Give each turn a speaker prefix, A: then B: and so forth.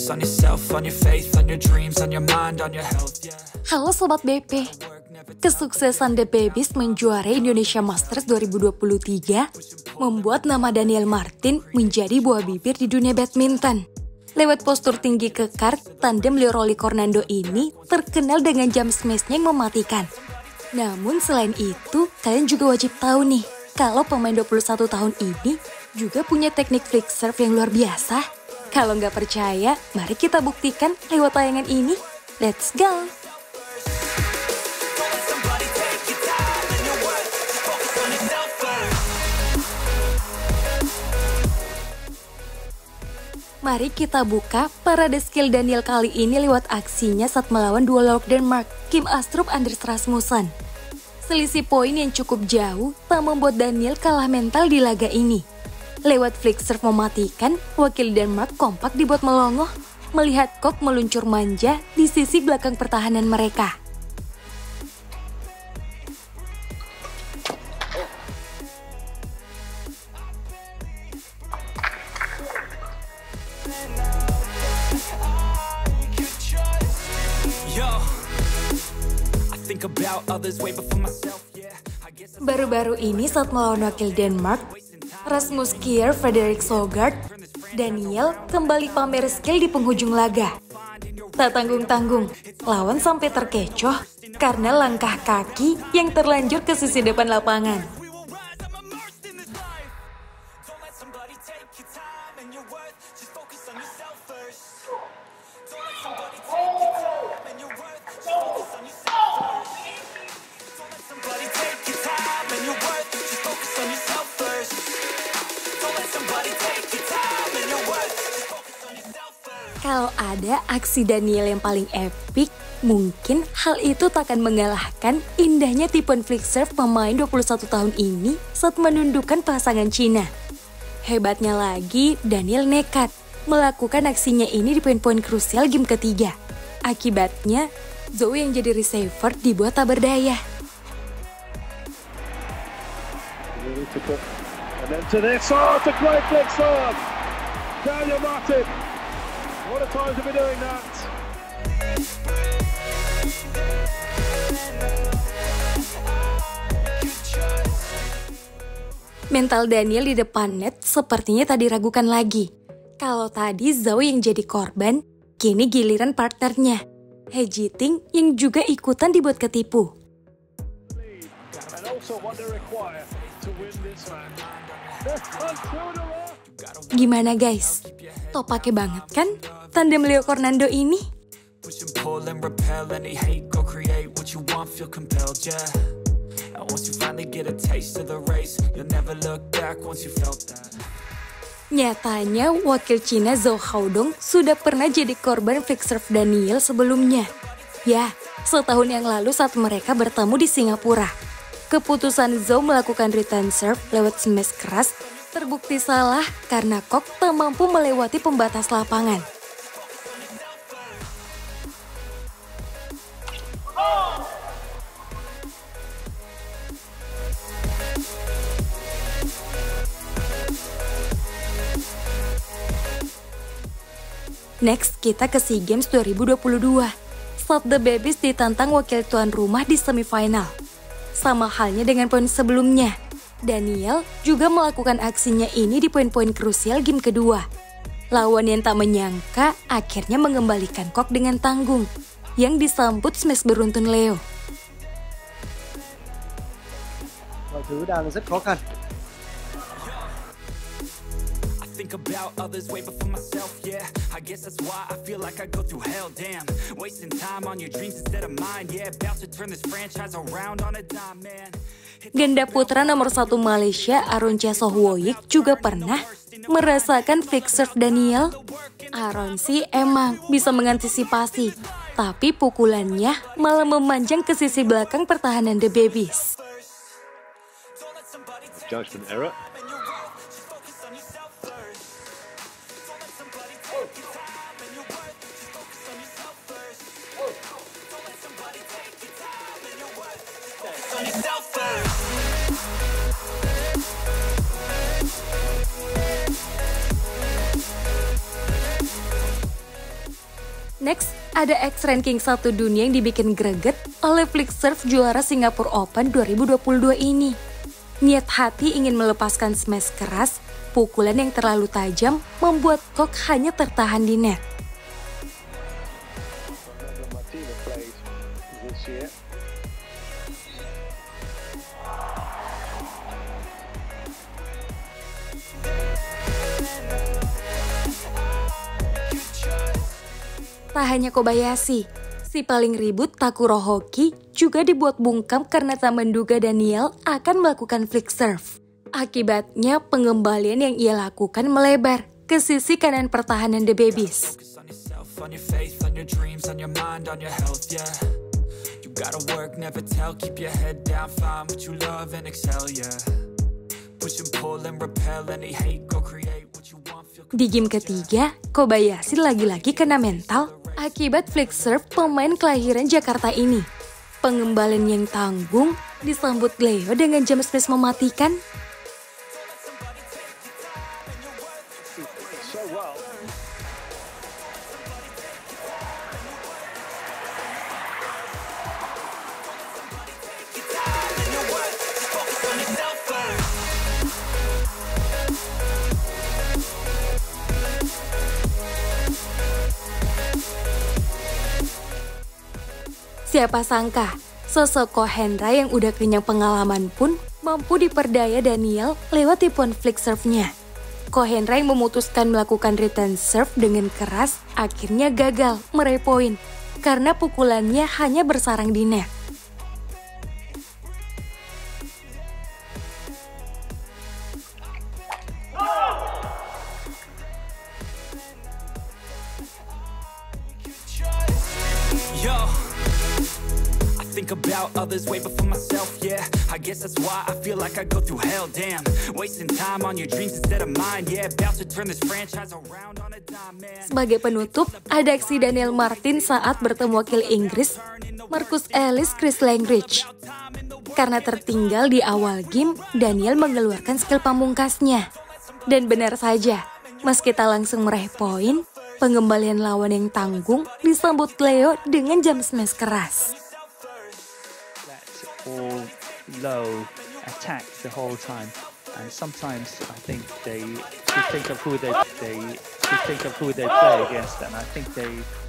A: Focus on yourself, on your faith, on your dreams, on your mind, on your health, yeah.
B: Halo Sobat BP, kesuksesan The Babies menjuarai Indonesia Masters 2023 membuat nama Daniel Martin menjadi buah bibir di dunia badminton. Lewat postur tinggi kekar, tandem Leo Rolly-Cornando ini terkenal dengan jump smash-nya yang mematikan. Namun selain itu, kalian juga wajib tahu nih, kalau pemain 21 tahun ini juga punya teknik flick serve yang luar biasa. Kalau nggak percaya, mari kita buktikan lewat tayangan ini. Let's go! Mari kita buka parade skill Daniel kali ini lewat aksinya saat melawan dua lawan Denmark, Kim Astrup Anders Rasmussen. Selisih poin yang cukup jauh tak membuat Daniel kalah mental di laga ini. Lewat flick serve mematikan, wakil Denmark kompak dibuat melongoh melihat Kok meluncur manja di sisi belakang pertahanan mereka. Baru-baru ini saat melawan wakil Denmark, Rasmus Kjær Frederik Søgaard, Daniel kembali pamer skill di penghujung laga. Tak tanggung-tanggung, lawan sampai terkecoh karena langkah kaki yang terlanjur ke sisi depan lapangan. Kalau ada aksi Daniel yang paling epik, mungkin hal itu tak akan mengalahkan indahnya tipuan flick serve pemain 21 tahun ini saat menundukkan pasangan Cina. Hebatnya lagi, Daniel nekat melakukan aksinya ini di poin-poin krusial game ketiga. Akibatnya, Zhou yang jadi receiver dibuat tak berdaya.
C: Daniel Martin. What a time to be doing that.
B: Mental Daniel di depan net sepertinya tak diragukan lagi. Kalau tadi Zhou yang jadi korban, kini giliran partnernya, He Jiting yang juga ikutan dibuat ketipu. Gimana guys? Topake banget kan tandem Leo Cornando ini? Nyatanya wakil Cina Zhou Haodong sudah pernah jadi korban flick serve Daniel sebelumnya. Ya, setahun yang lalu saat mereka bertemu di Singapura. Keputusan Zhou melakukan return serve lewat smash keras terbukti salah karena Kok tak mampu melewati pembatas lapangan. Next, kita ke SEA Games 2022. Saat The Babies ditantang wakil tuan rumah di semifinal. Sama halnya dengan poin sebelumnya. Daniel juga melakukan aksinya ini di poin-poin krusial game kedua. Lawan yang tak menyangka akhirnya mengembalikan Kok dengan tanggung, yang disambut smash beruntun Leo.
D: Mọi thứ đang rất khó khăn.
A: Think about others way before myself, yeah. I guess that's why I feel like I go through hell, damn. Wasting time on your dreams instead of mine, yeah. About to turn this franchise around on a dime, man.
B: Ganda putra nomor 1 Malaysia Aruncha Sohwoik juga pernah merasakan flick serve Daniel. Aron sih emang bisa mengantisipasi, tapi pukulannya malah memanjang ke sisi belakang pertahanan The Babies.
C: Judgment error.
B: Next, ada ex-ranking 1 dunia yang dibikin greget oleh Flick Serve juara Singapore Open 2022 ini. Niat hati ingin melepaskan smash keras, pukulan yang terlalu tajam membuat Kok hanya tertahan di net. Tak hanya Kobayashi, si paling ribut Takuro Hoki juga dibuat bungkam karena tak menduga Daniel akan melakukan flick serve. Akibatnya pengembalian yang ia lakukan melebar ke sisi kanan pertahanan The Babies. Di game ketiga, Kobayashi lagi-lagi kena mental akibat flick serve pemain kelahiran Jakarta ini. Pengembalian yang tanggung disambut Leo dengan jump smash mematikan. Siapa sangka, sosok Ko Hendra yang udah kenyang pengalaman pun mampu diperdaya Daniel lewat tipuan flick serve-nya. Ko Hendra yang memutuskan melakukan return serve dengan keras akhirnya gagal meraih poin karena pukulannya hanya bersarang di net.
A: Think about others way before myself, yeah. I guess that's why I feel like I go through hell, damn. Wasting time on your dreams instead of mine, yeah. About to turn this franchise around on a dime, man.
B: Sebagai penutup, ada aksi Daniel Martin saat bertemu wakil Inggris, Marcus Ellis Chris Langridge. Karena tertinggal di awal game, Daniel mengeluarkan skill pamungkasnya. Dan benar saja, meski tak langsung meraih poin, pengembalian lawan yang tanggung disambut Leo dengan jump smash keras.
E: All low attack the whole time, and sometimes I think they think of who they play against, and I think they